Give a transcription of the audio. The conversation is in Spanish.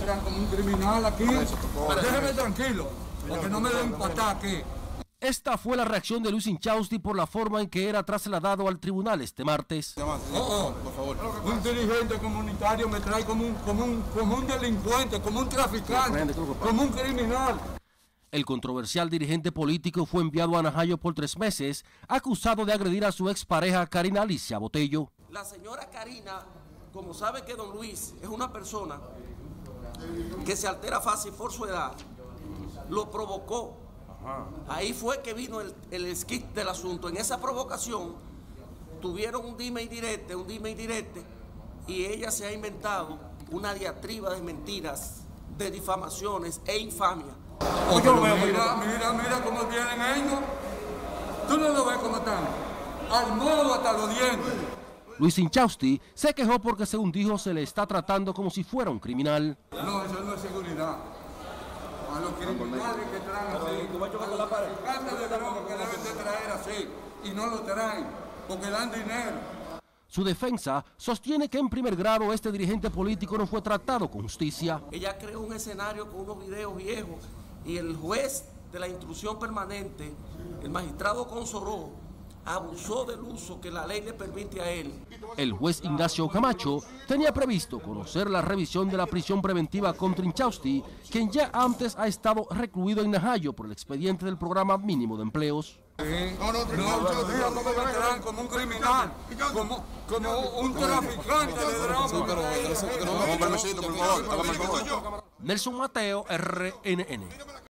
traen como un criminal aquí. Déjeme tranquilo, porque no me den patada aquí. Esta fue la reacción de Luis Inchausti por la forma en que era trasladado al tribunal este martes. Por favor. Un dirigente comunitario me trae como un delincuente, como un traficante, como un criminal. El controversial dirigente político fue enviado a Najayo por 3 meses, acusado de agredir a su expareja Karina Alicia Botello. La señora Karina, como sabe que don Luis es una persona que se altera fácil por su edad, lo provocó. Ahí fue que vino el esquí del asunto. En esa provocación tuvieron un dime y direte, y ella se ha inventado una diatriba de mentiras, de difamaciones e infamia. Oye, mira cómo vienen ellos. Tú no lo ves cómo están, al modo hasta los dientes. Luis Inchausti se quejó porque, según dijo, se le está tratando como si fuera un criminal. No, eso no es seguridad. A los criminales que traen así, a los traficantes de droga que deben de traer así, y no lo traen, porque dan dinero. Su defensa sostiene que en primer grado este dirigente político no fue tratado con justicia. Ella creó un escenario con unos videos viejos y el juez de la instrucción permanente, el magistrado Consoró, abusó del uso que la ley le permite a él. El juez Ignacio Camacho tenía previsto conocer la revisión de la prisión preventiva contra Inchausti, quien ya antes ha estado recluido en Najayo por el expediente del programa mínimo de empleos. Como un criminal, como un traficante de droga. Nelson Mateo, RNN.